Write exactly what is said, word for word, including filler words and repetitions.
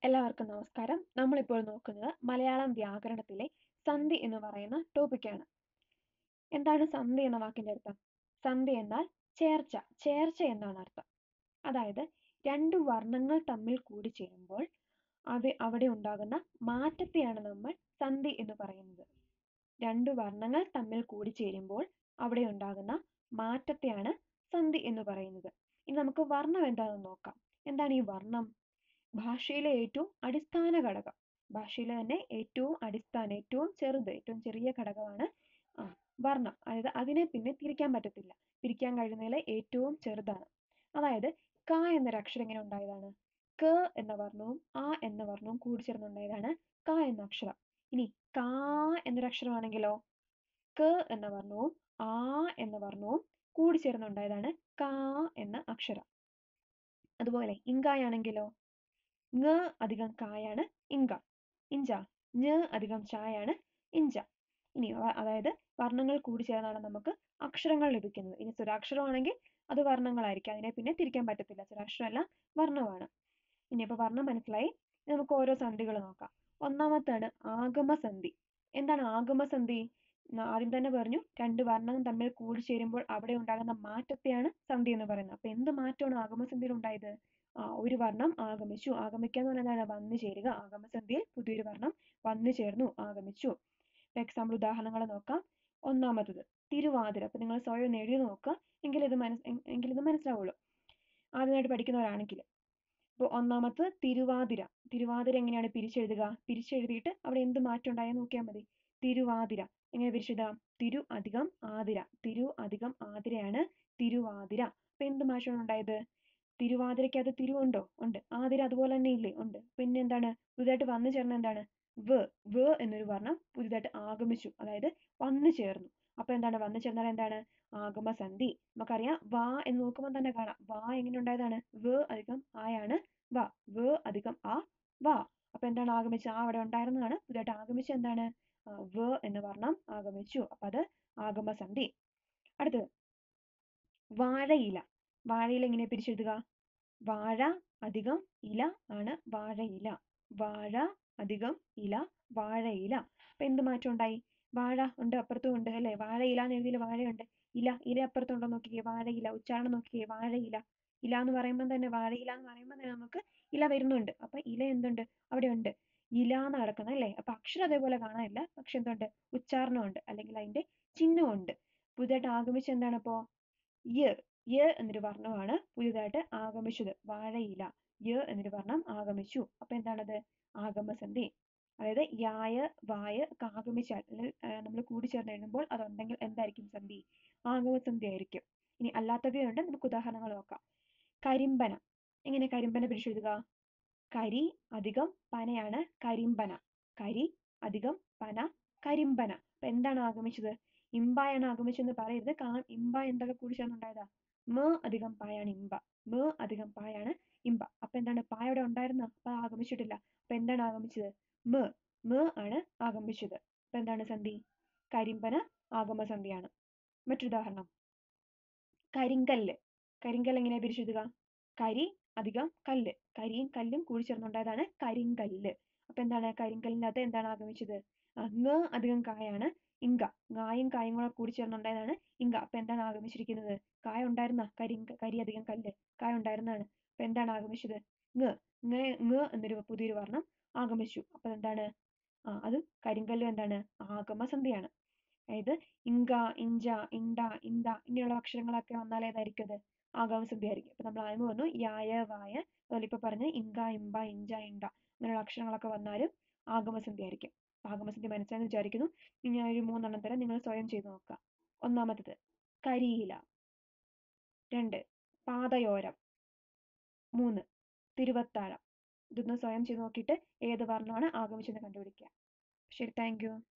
എല്ലാവർക്കും നമസ്കാരം. നമ്മളിപ്പോൾ നോക്കുന്നത് മലയാളം വ്യാകരണത്തിലെ സന്ധി എന്ന് പറയുന്ന ടോപ്പിക്കാണ്. എന്താണ് സന്ധി എന്ന വാക്കിന്റെ അർത്ഥം? സന്ധി എന്നാൽ ചേർച്ച, ചേർച്ച എന്നാണ് അർത്ഥം. അതായത് രണ്ട് വർണ്ണങ്ങൾ തമ്മിൽ കൂടിച്ചേരുമ്പോൾ അവ അവിടെ ഉണ്ടാകുന്ന മാറ്റത്തെയാണ് നമ്മൾ സന്ധി എന്ന് പറയുന്നത്. രണ്ട് വർണ്ണങ്ങൾ തമ്മിൽ കൂടിച്ചേരുമ്പോൾ അവിടെ ഉണ്ടാകുന്ന മാറ്റത്തെയാണ് സന്ധി എന്ന് പറയുന്നത്. ഇനി നമുക്ക് വർണ്ണം എന്താണെന്ന് നോക്കാം. എന്താണ് ഈ വർണ്ണം? ഭാഷയിലെ ഏറ്റവും അടിസ്ഥാന ഘടകം. ഭാഷയിലെ തന്നെ ഏറ്റവും അടിസ്ഥാന ഏറ്റവും ചെറുത് ഏറ്റവും ചെറിയ ഘടകമാണ് ആ വർണ്ണം. അതായത് അതിനെ പിന്നെ തിരിക്കാൻ പറ്റത്തില്ല. തിരിക്കാൻ കഴിയുന്നതിലെ ഏറ്റവും ചെറുതാണ്. അതായത് ക എന്നൊരു അക്ഷരം എങ്ങനെ ഉണ്ടായതാണ്? ക എന്ന വർണ്ണവും ആ എന്ന വർണ്ണവും കൂടി ചേർന്നുണ്ടായതാണ് ക എന്ന അക്ഷരം. ഇനി കാ എന്നൊരു അക്ഷരമാണെങ്കിലോ ക എന്ന വർണ്ണവും ആ എന്ന വർണ്ണവും കൂടി ചേർന്നുണ്ടായതാണ് കാ എന്ന അക്ഷരം. അതുപോലെ ഇങ്കായാണെങ്കിലോ ങ അധികം കായാണ് ഇങ്ക. ഇഞ്ച. ഞ അധികം ചായാണ് ഇഞ്ച. ഇനി അതായത് വർണ്ണങ്ങൾ കൂടി ചേർന്നാണ് നമുക്ക് അക്ഷരങ്ങൾ ലഭിക്കുന്നത്. ഇനി സ്വരാക്ഷരമാണെങ്കിൽ അത് വർണ്ണങ്ങളായിരിക്കും. അതിനെ പിന്നെ തിരിക്കാൻ പറ്റത്തില്ല. സ്വരാക്ഷരമല്ല വർണ്ണമാണ്. ഇനി അപ്പൊ വർണ്ണം മനസ്സിലായി. നമുക്ക് ഓരോ സന്ധികൾ നോക്കാം. ഒന്നാമത്താണ് ആഗമസന്ധി. എന്താണ് ആഗമസന്ധി? ആദ്യം തന്നെ പറഞ്ഞു രണ്ട് വർണ്ണം തമ്മിൽ കൂടി ചേരുമ്പോൾ അവിടെ ഉണ്ടാകുന്ന മാറ്റത്തെയാണ് സന്ധി എന്ന് പറയുന്നത്. അപ്പൊ എന്ത് മാറ്റമാണ് ആഗമസന്ധിയിൽ ഉണ്ടായത്? ആ ഒരു വർണ്ണം ആഗമിച്ചു. ആഗമിക്കുക എന്ന് പറഞ്ഞാൽ എന്താണ്? വന്നു ചേരുക. ആഗമസന്ധിയിൽ പുതിയൊരു വർണ്ണം വന്നു ചേർന്നു, ആഗമിച്ചു. ഇപ്പൊ എക്സാമ്പിൾ ഉദാഹരണങ്ങൾ നോക്കാം. ഒന്നാമത്തത് തിരുവാതിര. അപ്പൊ നിങ്ങൾ സ്വയം ഒന്ന് എഴുതി നോക്കുക. എങ്കിലിത് മനസ് എങ്കിലിത് മനസ്സിലാവുള്ളൂ. ആദ്യമായിട്ട് പഠിക്കുന്നവരാണെങ്കിൽ. അപ്പോൾ ഒന്നാമത്തത് തിരുവാതിര. തിരുവാതിര എങ്ങനെയാണ് പിരിച്ചെഴുതുക? പിരിച്ചെഴുതിയിട്ട് അവിടെ എന്ത് മാറ്റം ഉണ്ടായെന്ന് നോക്കിയാൽ മതി. തിരുവാതിര എങ്ങനെ പിരിച്ചെഴുതാം? തിരു അധികം ആതിര. തിരു അധികം ആതിരയാണ് തിരുവാതിര. അപ്പൊ എന്ത് മാറ്റമാണ് ഉണ്ടായത്? തിരുവാതിരയ്ക്കകത്ത് തിരു ഉണ്ടോ? ഉണ്ട്. ആതിര അതുപോലെ തന്നെ ഇല്ലേ? ഉണ്ട്. പിന്നെ എന്താണ് പുതുതായിട്ട് വന്നു ചേർന്ന എന്താണ്? വ. വ എന്നൊരു വർണ്ണം പുതുതായിട്ട് ആഗമിച്ചു. അതായത് വന്നു ചേർന്നു. അപ്പൊ എന്താണ് വന്നു ചേർന്നാൽ എന്താണ്? ആഗമസന്ധി. നമുക്കറിയാം വാ എന്ന് നോക്കുമ്പോൾ തന്നെ കാണാം. വാ എങ്ങനെ ഉണ്ടായതാണ്? വ അധികം ആയാണ് വാ. വ അധികം ആ വാ. അപ്പൊ എന്താണ് ആഗമിച്ചത്? ആ അവിടെ ഉണ്ടായിരുന്നതാണ്. പുതുതായിട്ട് ആഗമിച്ച എന്താണ്? വ എന്ന വർണ്ണം ആഗമിച്ചു. അപ്പൊ അത് ആഗമസന്ധി. അടുത്തത് വാഴയില. വാഴയില എങ്ങനെ പിരിച്ചെഴുതുക? വാഴ അധികം ഇല ആണ് വാഴയില. വാഴ അധികം ഇല വാഴയില. അപ്പൊ എന്ത് മാറ്റം ഉണ്ടായി? വാഴ ഉണ്ട്, അപ്പുറത്തും ഉണ്ട് അല്ലെ? വാഴയില എന്ന് എഴുതിയിൽ വാഴയുണ്ട്. ഇല ഇല അപ്പുറത്തുണ്ടോ നോക്കിക്കേ. വാഴയില. ഉച്ചാരണം നോക്കിക്കേ. വാഴയില. ഇല എന്ന് പറയുമ്പോൾ തന്നെ വാഴയില എന്ന് പറയുമ്പോൾ തന്നെ നമുക്ക് ഇല വരുന്നുണ്ട്. അപ്പൊ ഇല എന്തുണ്ട്? അവിടെ ഉണ്ട്. ഇല എന്ന് കിടക്കുന്നത് അല്ലേ? അപ്പൊ അക്ഷരം അതേപോലെ കാണാനില്ല. പക്ഷെ എന്തുണ്ട്? ഉച്ചാരണം ഉണ്ട്, അല്ലെങ്കിൽ അതിന്റെ ചിഹ്നമുണ്ട്. പുതുതായിട്ട് ആഗമിച്ച എന്താണ് ഇപ്പോ? യ. യ എന്നൊരു വർണ്ണമാണ് പുതിയതായിട്ട് ആഗമിച്ചത്. വാഴയില. യ എന്നൊരു വർണ്ണം ആഗമിച്ചു. അപ്പൊ എന്താണത്? ആഗമസന്ധി. അതായത് യായ വായ ഒക്കെ ആഗമിച്ചാൽ നമ്മൾ കൂടിച്ചേർന്ന് എഴുതുമ്പോൾ അതുണ്ടെങ്കിൽ എന്തായിരിക്കും സന്ധി? ആഗമസന്ധി ആയിരിക്കും. ഇനി അല്ലാത്തവയുണ്ട്. നമുക്ക് ഉദാഹരണങ്ങൾ നോക്കാം. കരിമ്പന. എങ്ങനെ കരിമ്പന പിരിച്ചെഴുതുക? കരി അധികം പനയാണ് കരിമ്പന. കരി അധികം പന കരിമ്പന. അപ്പൊ എന്താണ് ആഗമിച്ചത്? ഇമ്പായാണ് ആഗമിച്ചെന്ന് പറയരുത്. കാരണം ഇമ്പ എന്തൊക്കെ കൂടി ചേർന്നുണ്ടായതാ? മ അധികം പായാണ് ഇമ്പ. മ അധികം പായാണ് ഇമ്പ. അപ്പൊ എന്താണ്? പാ അവിടെ ഉണ്ടായിരുന്ന അപ്പൊ ആഗമിച്ചിട്ടില്ല. അപ്പൊ എന്താണ് ആഗമിച്ചത്? മ. മ ആണ് ആഗമിച്ചത്. അപ്പൊ എന്താണ് സന്ധി? കരിമ്പന ആഗമസന്ധിയാണ്. മറ്റൊരുദാഹരണം കരിങ്കല്ല്. കരിങ്കല്ല് എങ്ങനെയാ പിരിച്ചെഴുതുക? കരി അധികം കല്ല്. കരിയും കല്ലും കൂടി ചേർന്നുണ്ടായതാണ് കരിങ്കല്ല്. അപ്പൊ എന്താണ്? കരിങ്കല്ലിനകത്ത് എന്താണ് ആഗമിച്ചത്? ങ അധികം കായാണ് ഇങ്ക. ങ്ങായും കായും കൂടെ കൂടി ചേർന്നുണ്ടായതാണ് ഇങ്ക. അപ്പൊ എന്താണ് ആഗമിച്ചിരിക്കുന്നത്? കായ ഉണ്ടായിരുന്ന കരി കരി അധികം കല്ല്. കായ ഉണ്ടായിരുന്നതാണ്. അപ്പൊ എന്താണ് ആഗമിച്ചത്? ങ. ങ എന്നൊരു പുതിയൊരു വർണ്ണം ആഗമിച്ചു. അപ്പൊ എന്താണ്? ആ അത് കരിങ്കല്ലും എന്താണ്? ആഗമസന്ധിയാണ്. അതായത് ഇങ്ക, ഇഞ്ച, ഇണ്ട, ഇന്ത ഇങ്ങനെയുള്ള അക്ഷരങ്ങളൊക്കെ വന്നാൽ ഏതായിരിക്കും അത്? ആഗമസന്ധി ആയിരിക്കും. അപ്പൊ നമ്മൾ ആദ്യം പറഞ്ഞു യായ വായ. അതുപോലെ ഇപ്പൊ പറഞ്ഞ ഇങ്ക, ഇമ്പ, ഇഞ്ച, ഇണ്ട അങ്ങനെയുള്ള അക്ഷരങ്ങളൊക്കെ വന്നാലും ആഗമസന്ധി ആയിരിക്കും. ആഗമസന്ധി മനസ്സിലായെന്ന് വിചാരിക്കുന്നു. ഇനി ഒരു മൂന്നെണ്ണം തരാം. നിങ്ങൾ സ്വയം ചെയ്ത് നോക്കുക. ഒന്നാമത്തത് കരിയില. രണ്ട് പാതയോരം. മൂന്ന് തിരുവത്താഴം. ഇതൊന്ന് സ്വയം ചെയ്ത് നോക്കിയിട്ട് ഏത് വർണ്ണമാണ് ആഗമിച്ചെന്ന് കണ്ടുപിടിക്കുക. ശരി, താങ്ക് യു.